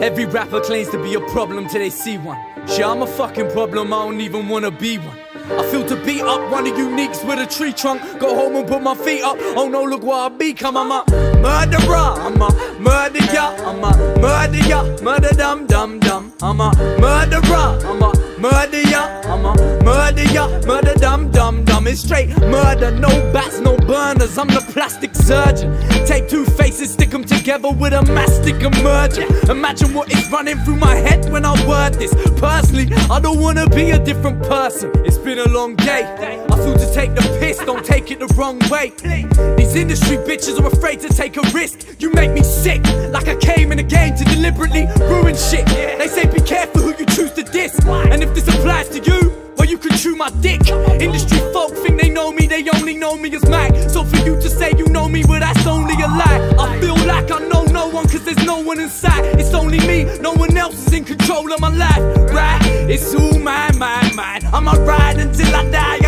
Every rapper claims to be a problem till they see one. Shit, I'm a fucking problem, I don't even wanna be one. I feel to beat up one of uniques with a tree trunk. Go home and put my feet up. Oh no, look what I become. I'm a murderer, I'm a murder ya, I'm a murder ya, murder dum dum dum. I'm a murderer, I'm a murder ya, I'm a murder ya, murder dum dum dum. It's straight murder, no bats, no burners. I'm the plastic surgeon. Take two faces, stick them together with a mastic emerger. Imagine what is running through my head when I word this. Personally, I don't wanna be a different person. It's been a long day. I feel to take the piss, don't take it the wrong way. These industry bitches are afraid to take a risk. You make me sick, like I came in the game to deliberately ruin shit. They say be careful who you choose to diss, and if this applies to you, well, you can chew my dick. Industry folk think they know me, they only know me as Mac. So for you to say you know me, well that's only a lie. I feel like I know no one, cause there's no one inside. It's only me, no one else is in control of my life, right? It's all mine. I'ma ride until I die,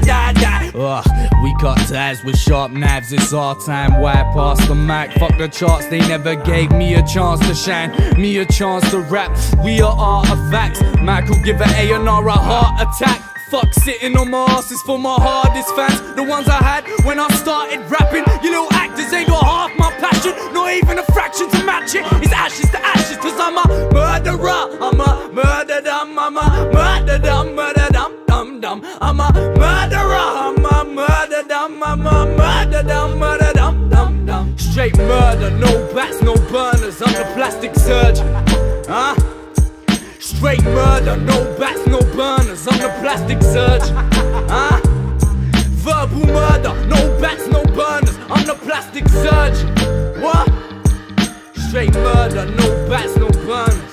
we cut ties with sharp knives, it's our time. Why pass the mic? Fuck the charts, they never gave me a chance to shine, me a chance to rap. We are artifacts. Michael give an A&R a heart attack. Fuck sitting on my ass is for my hardest fans, the ones I had when I started rapping. You little actors ain't got half my passion, not even a fraction to match it. It's ashes to ashes, cause I'm a murderer, I'm a murder dum, I'm a murder dum, murder dum dum dum. I'm a murderer, I'm a murder dum, I'm a murder dum, murder dum dum dum. Straight murder, no bats, no burners. I'm the plastic surgeon, huh? Straight murder, no bats, no burners. I'm the plastic surgeon, huh? Verbal murder, no bats, no burners. I'm the plastic surgeon. What? Straight murder, no bats, no burners.